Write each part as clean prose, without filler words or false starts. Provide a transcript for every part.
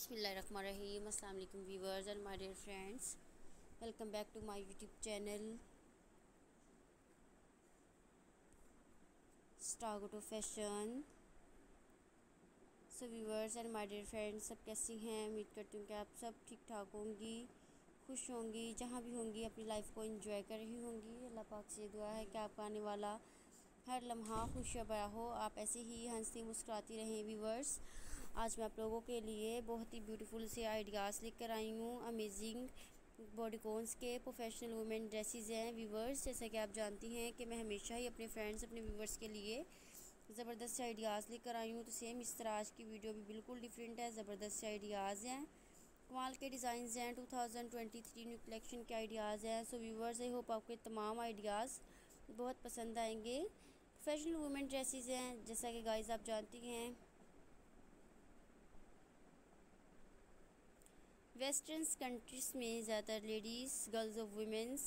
बिस्मिल्लाहिर्रहमानिर्रहीम। अस्सलाम वालेकुम viewers and my dear friends, welcome back to my YouTube channel star go to fashion. So viewers and my dear friends, सब कैसी हैं? उम्मीद करती हूँ कि आप सब ठीक ठाक होंगी, खुश होंगी, जहाँ भी होंगी अपनी लाइफ को एंजॉय कर रही होंगी। अल्लाह पाक से दुआ है कि आपका आने वाला हर लम्हा खुशियाँ भरा हो, आप ऐसे ही हंसती मुस्कुराती रहें। व्यूअर्स, आज मैं आप लोगों के लिए बहुत ही ब्यूटीफुल से आइडियाज़ लेकर आई हूँ। अमेजिंग बॉडीकॉन्स के प्रोफेशनल वुमेन ड्रेसेस हैं। व्यूअर्स, जैसा कि आप जानती हैं कि मैं हमेशा ही अपने फ्रेंड्स, अपने व्यूअर्स के लिए ज़बरदस्त से आइडियाज़ लेकर आई हूँ। तो सेम इस तरह आज की वीडियो भी बिल्कुल डिफरेंट है, ज़बरदस्त से आइडियाज़ हैं, कमाल के डिज़ाइंस हैं, 2023 न्यू कलेक्शन के आइडियाज़ हैं। सो व्यूअर्स, आई होप आपके तमाम आइडियाज़ बहुत पसंद आएंगे। प्रोफेशनल वुमेन ड्रेसेस हैं, जैसा कि गाइस आप जानती हैं वेस्टर्न कंट्रीज़ में ज़्यादातर ladies, girls of womens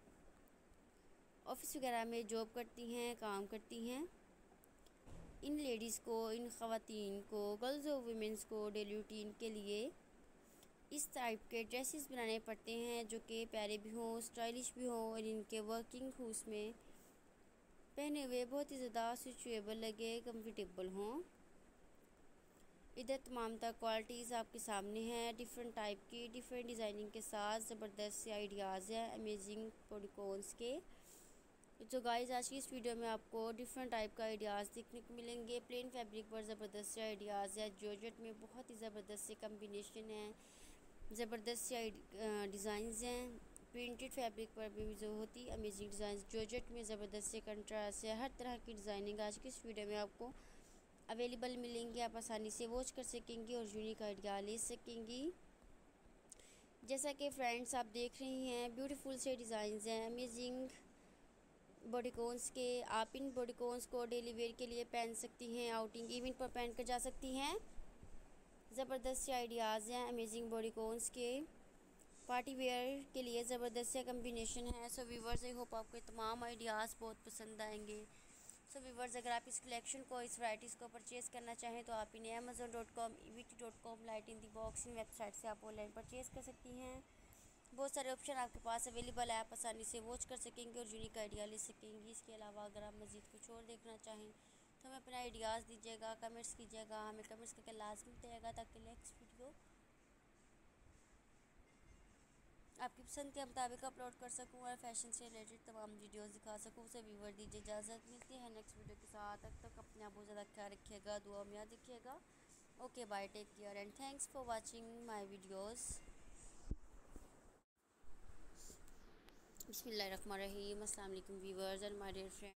office वगैरह में जॉब करती हैं, काम करती हैं। इन लेडीज़ को, इन ख़वातीन को, गर्ल्स ऑफ वुमेंस को डेली रूटीन के लिए इस टाइप के ड्रेसेस बनाने पड़ते हैं जो कि प्यारे भी हों, स्टाइलिश भी हों और इनके वर्किंग खूस में पहने हुए बहुत ही ज़्यादा सूटेबल लगे, कंफर्टेबल हों। इधर तमाम तरह क्वालिटीज़ आपके सामने हैं, डिफरेंट टाइप की, डिफरेंट डिज़ाइनिंग के साथ ज़बरदस्त से आइडियाज़ हैं अमेजिंग बॉडीकॉन्स के। जो गाइस, आज की इस वीडियो में आपको डिफरेंट टाइप का आइडियाज़ देखने को मिलेंगे। प्लेन फैब्रिक पर ज़बरदस्त से आइडियाज़ है, जॉर्जेट में बहुत ही ज़बरदस्त से कम्बिनेशन है, ज़बरदस्त से डिज़ाइंस हैं। प्रिंटेड फैब्रिक पर भी जो होती अमेजिंग डिज़ाइन, जॉर्जेट में ज़बरदस्त से कंट्रास्ट है, हर तरह की डिज़ाइनिंग आज की इस वीडियो में आपको अवेलेबल मिलेंगी। आप आसानी से वॉच कर सकेंगी और यूनिक आइडिया ले सकेंगी। जैसा कि फ्रेंड्स आप देख रही हैं, ब्यूटीफुल से डिज़ाइंस हैं अमेजिंग बॉडीकॉन्स के। आप इन बॉडीकॉन्स को डेली वेयर के लिए पहन सकती हैं, आउटिंग इवेंट पर पहन कर जा सकती हैं। ज़बरदस्त से आइडियाज़ हैं अमेजिंग बॉडीकॉन्स के, पार्टी वेयर के लिए ज़बरदस्त से कम्बिनेशन है। सो व्यूअर्स, आई होप आपको तमाम आइडियाज़ बहुत पसंद आएंगे। सो व्यूअर्स, अगर आप इस कलेक्शन को, इस वैराइटीज़ को परचेज़ करना चाहें तो आप इन्हें amazon.com, evt.com, light in the box, इन वेबसाइट से आप ऑनलाइन परचेज़ कर सकती हैं। बहुत सारे ऑप्शन आपके पास अवेलेबल है, आप आसानी से वॉच कर सकेंगे और यूनिक आइडिया ले सकेंगी। इसके अलावा अगर आप मज़ीद कुछ और देखना चाहें तो हमें अपना आइडियाज़ दीजिएगा, कमेंट्स कीजिएगा, हमें कमेंट्स करके लाजमी बताइएगा ताकि नेक्स्ट वीडियो आपकी पसंद के मुताबिक अपलोड कर सकूँ और फैशन से रिलेटेड तमाम वीडियोस दिखा सकूँ। उसे व्यूवर दीजिए इजाज़त। मिलती है नेक्स्ट वीडियो के साथ, तब तक अपना बहुत ज़्यादा ख्याल रखिएगा, दुआ में याद रखिएगा। Okay bye, take care and thanks for watching my videos. बिस्मिल्लाहिर्रहमानिर्रहीम। अस्सलाम वालेकुम viewers and my dear friends.